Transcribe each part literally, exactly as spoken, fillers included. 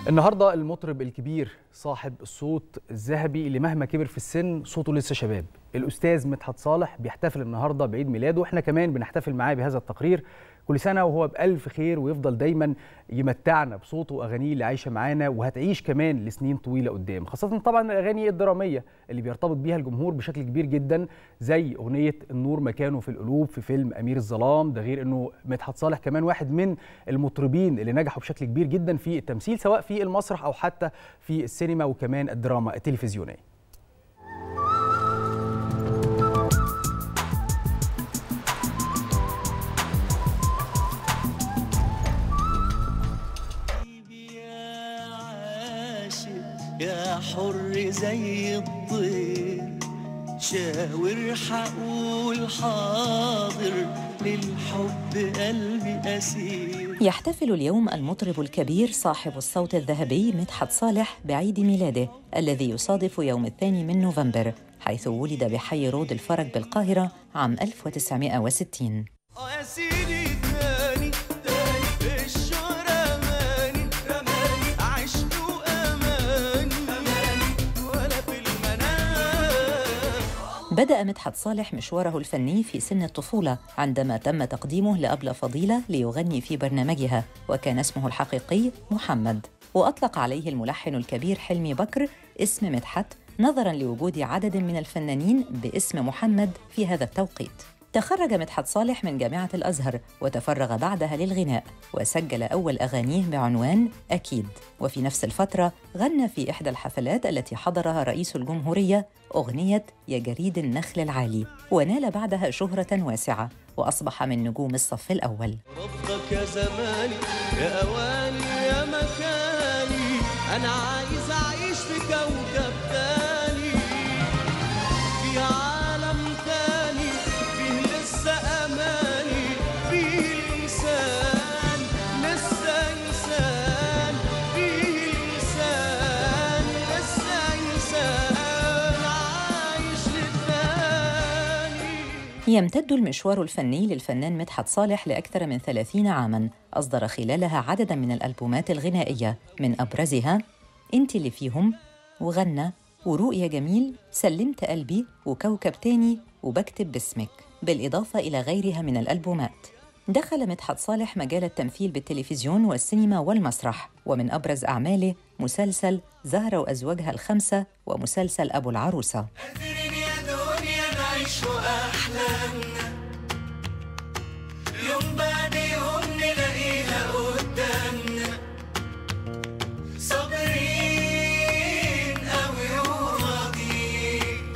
النهارده المطرب الكبير صاحب الصوت الذهبي اللي مهما كبر في السن صوته لسه شباب، الأستاذ مدحت صالح بيحتفل النهارده بعيد ميلاده، واحنا كمان بنحتفل معاه بهذا التقرير. كل سنة وهو بألف خير ويفضل دايما يمتعنا بصوته وأغانيه اللي عايشة معانا وهتعيش كمان لسنين طويلة قدام، خاصة طبعا الأغاني الدرامية اللي بيرتبط بيها الجمهور بشكل كبير جدا، زي أغنية النور مكانه في القلوب في فيلم أمير الظلام. ده غير أنه مدحت صالح كمان واحد من المطربين اللي نجحوا بشكل كبير جدا في التمثيل، سواء في المسرح أو حتى في السينما وكمان الدراما التلفزيونية. يا حر زي الطير شاور حقول حاضر للحب قلبي أسير. يحتفل اليوم المطرب الكبير صاحب الصوت الذهبي مدحت صالح بعيد ميلاده الذي يصادف يوم الثاني من نوفمبر، حيث ولد بحي رود الفرج بالقاهرة عام ألف وتسعمائة وستين. بدأ مدحت صالح مشواره الفني في سن الطفولة عندما تم تقديمه لأبلة فضيلة ليغني في برنامجها، وكان اسمه الحقيقي محمد، وأطلق عليه الملحن الكبير حلمي بكر اسم مدحت نظراً لوجود عدد من الفنانين باسم محمد في هذا التوقيت. تخرج مدحت صالح من جامعة الأزهر وتفرغ بعدها للغناء، وسجل أول أغانيه بعنوان أكيد. وفي نفس الفترة غنى في إحدى الحفلات التي حضرها رئيس الجمهورية أغنية يا جريد النخل العالي، ونال بعدها شهرة واسعة وأصبح من نجوم الصف الأول. رفضك يا زماني يا أواني يا مكاني، أنا عايز أعيش في كوكب تاني، في عالم تاني فيه لسه أماني، فيه الإنسان لسه إنسان، فيه الإنسان لسه إنسان عايش للتاني. يمتد المشوار الفني للفنان مدحت صالح لأكثر من ثلاثين عاماً، أصدر خلالها عدداً من الألبومات الغنائية، من أبرزها أنت اللي فيهم، وغنى، ورؤيا جميل، سلمت قلبي، وكوكب تاني، وبكتب باسمك، بالإضافة إلى غيرها من الألبومات. دخل مدحت صالح مجال التمثيل بالتلفزيون والسينما والمسرح، ومن أبرز أعماله مسلسل زهرة وأزواجها الخمسة ومسلسل أبو العروسة. يوم بعد يوم نلاقيها قدامنا، صابرين قوي وراضيين،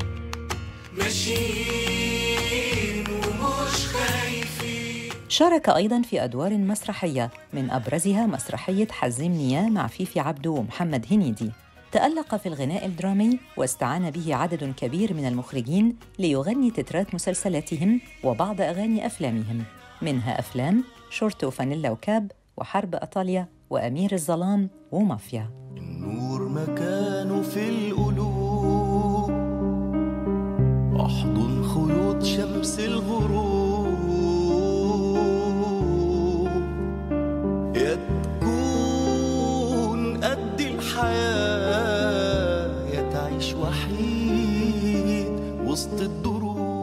ماشيين ومش خايفين. شارك أيضاً في أدوار مسرحية، من أبرزها مسرحية حزم نياه مع فيفي عبده ومحمد هنيدي. تألق في الغناء الدرامي واستعان به عدد كبير من المخرجين ليغني تترات مسلسلاتهم وبعض أغاني أفلامهم، منها أفلام شورت وفانيلا وكاب وحرب إيطاليا وأمير الظلام ومافيا. النور مكانه في القلوب، أحضن خيوط شمس الغروب، يا تكون قد الحياة يا تعيش وحيد وسط الدروب.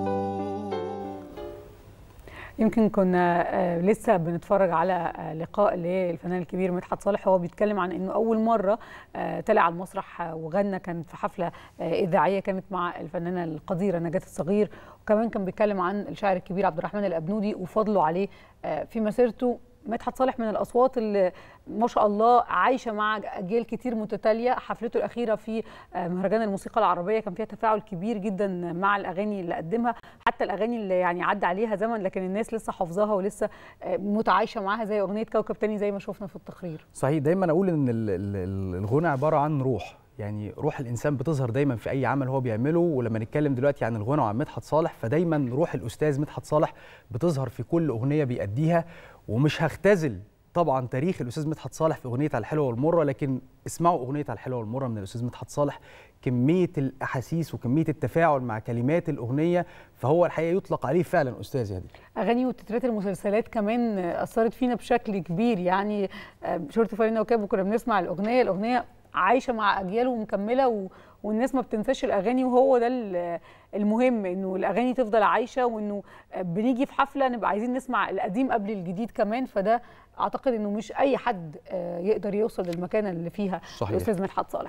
يمكن كنا لسه بنتفرج على لقاء للفنان الكبير مدحت صالح، هو بيتكلم عن انه اول مره طلع على المسرح وغنى كانت في حفله اذاعيه كانت مع الفنانه القديره نجاة الصغير، وكمان كان بيتكلم عن الشاعر الكبير عبد الرحمن الابنودي وفضله عليه في مسيرته. مدحت صالح من الأصوات اللي ما شاء الله عايشة مع أجيال كتير متتالية. حفلته الأخيرة في مهرجان الموسيقى العربية كان فيها تفاعل كبير جدا مع الأغاني اللي قدمها، حتى الأغاني اللي يعني عدى عليها زمن لكن الناس لسه حافظاها ولسه متعايشة معاها، زي أغنية كوكب تاني زي ما شفنا في التقرير. صحيح، دايما أقول إن الغنى عبارة عن روح، يعني روح الإنسان بتظهر دايما في أي عمل هو بيعمله، ولما نتكلم دلوقتي عن الغنى وعن مدحت صالح فدايما روح الأستاذ مدحت صالح بتظهر في كل أغنية بيأديها. ومش هختزل طبعا تاريخ الاستاذ مدحت صالح في اغنيه على الحلوه والمره، لكن اسمعوا اغنيه على الحلوه والمره من الاستاذ مدحت صالح، كميه الاحاسيس وكميه التفاعل مع كلمات الاغنيه، فهو الحقيقه يطلق عليه فعلا استاذ. يعني اغاني وتترات المسلسلات كمان اثرت فينا بشكل كبير، يعني شورت فانلة وكاب وكنا بنسمع الاغنيه الاغنيه عايشه مع اجيال ومكمله و... والناس ما بتنساش الاغاني، وهو ده المهم، انه الاغاني تفضل عايشه، وانه بنيجي في حفله نبقى عايزين نسمع القديم قبل الجديد كمان. فده اعتقد انه مش اي حد يقدر يوصل للمكانه اللي فيها الاستاذ مدحت صالح.